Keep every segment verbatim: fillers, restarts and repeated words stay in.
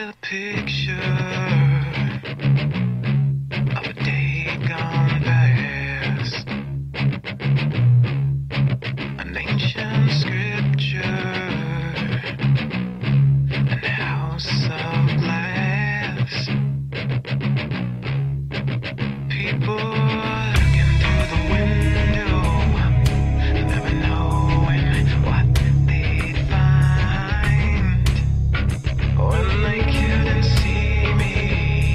a picture of a day gone past, an ancient scripture, and a house of glass. People looking through the window, never knowing what they'd find when they couldn't see me.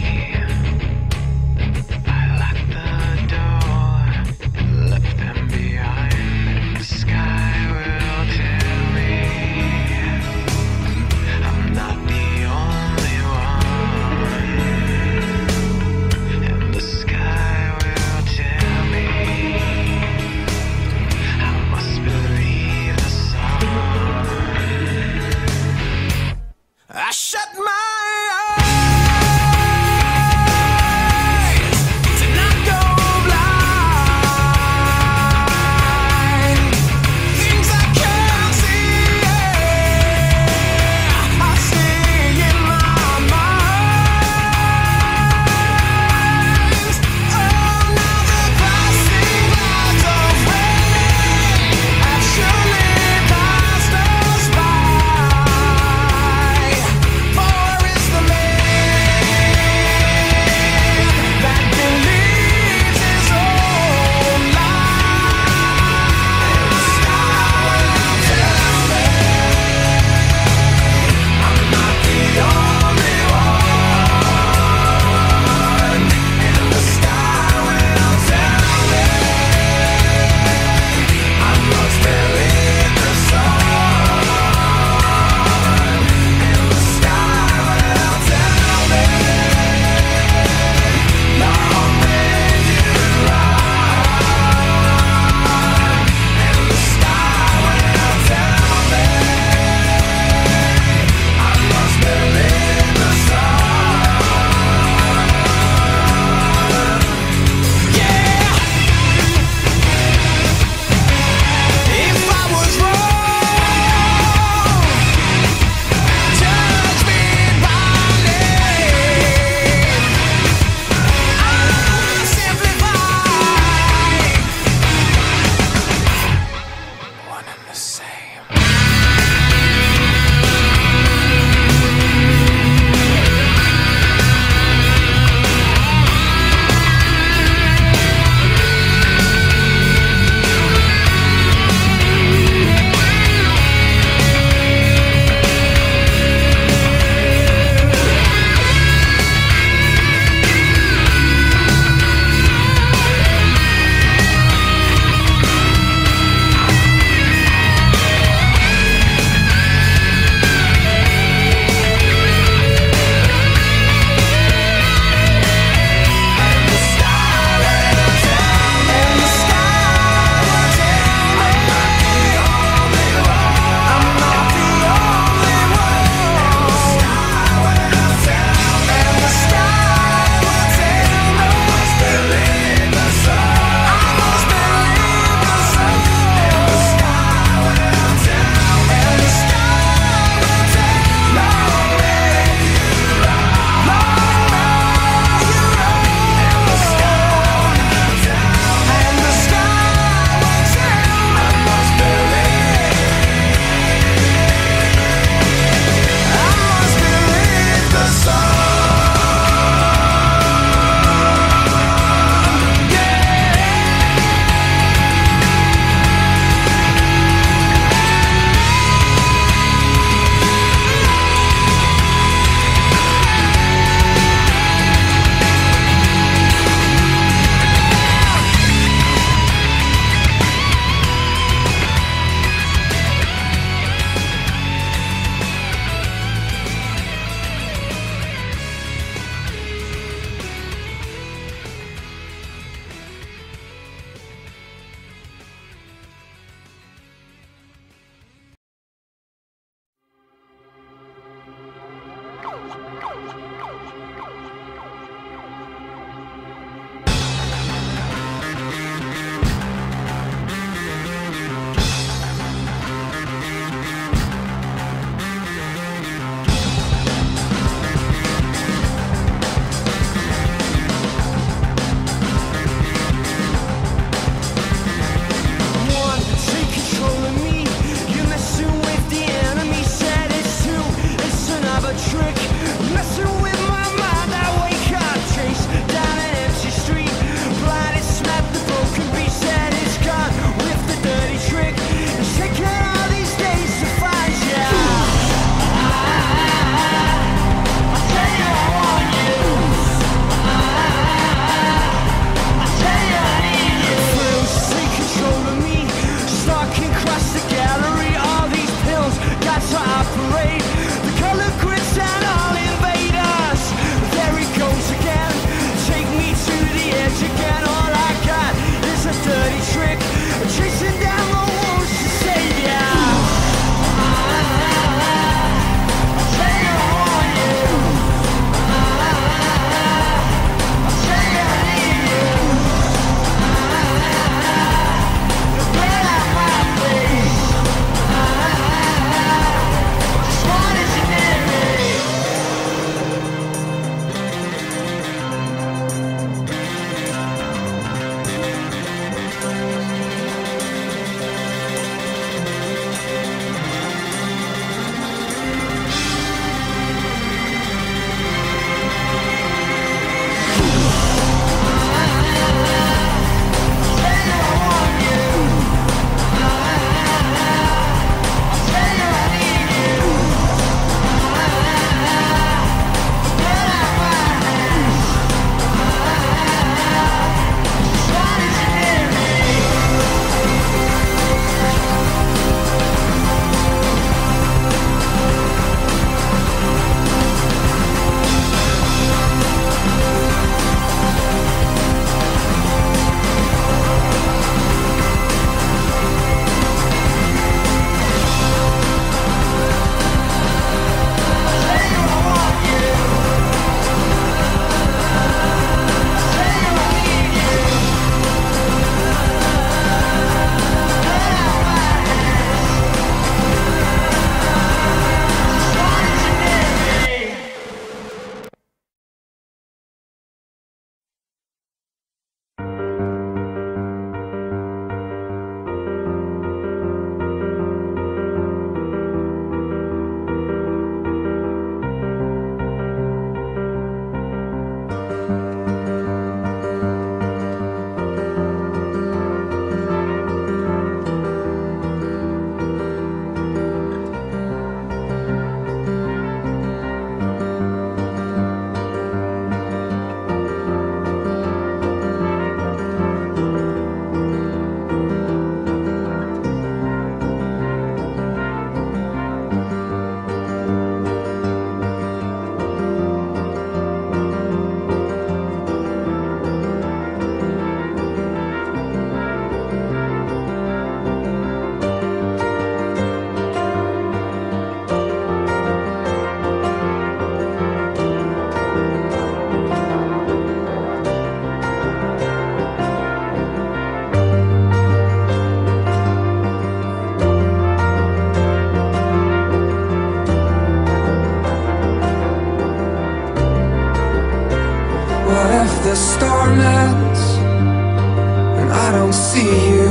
see you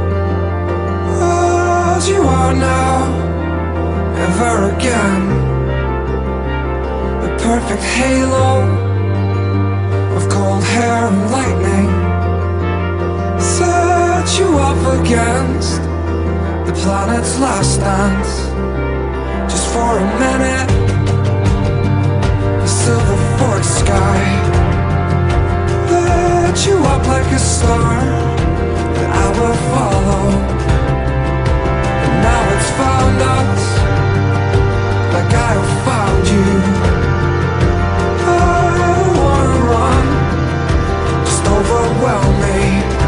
as you are now, ever again. The perfect halo of cold hair and lightning set you up against the planet's last dance. Just for a minute, the silver forked sky lit you up like a star that I will follow. And now it's found us, like I have found you. I don't wanna run, just overwhelm me.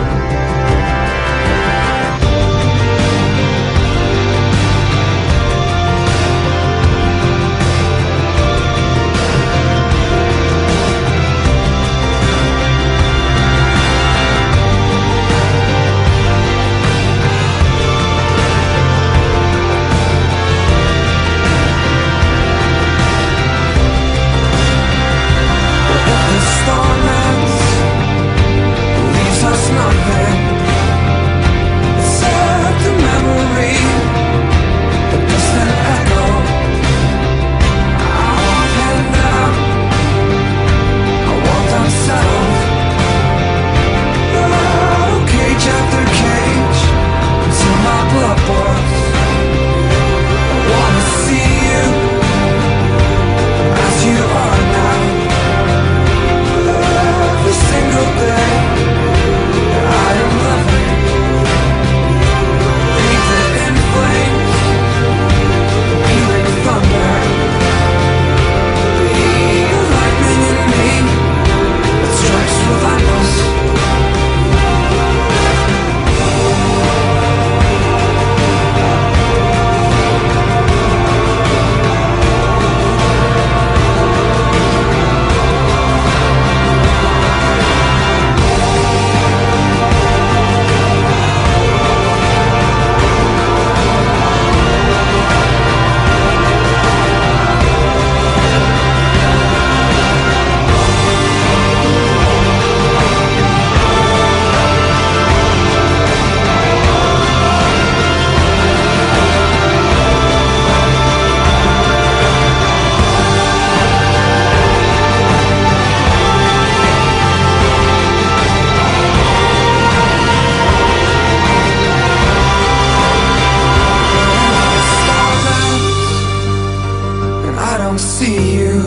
See you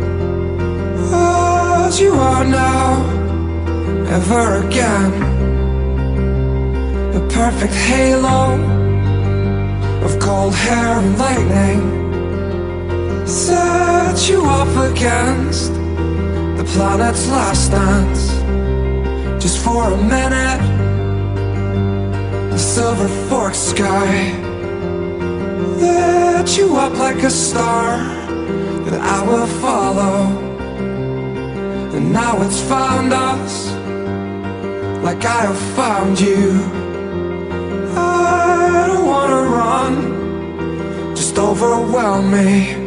as you are now, ever again. The perfect halo of cold hair and lightning set you up against the planet's last dance. Just for a minute, the silver forked sky lit you up like a star that I will follow. And now it's found us, like I have found you. I don't wanna run, just overwhelm me.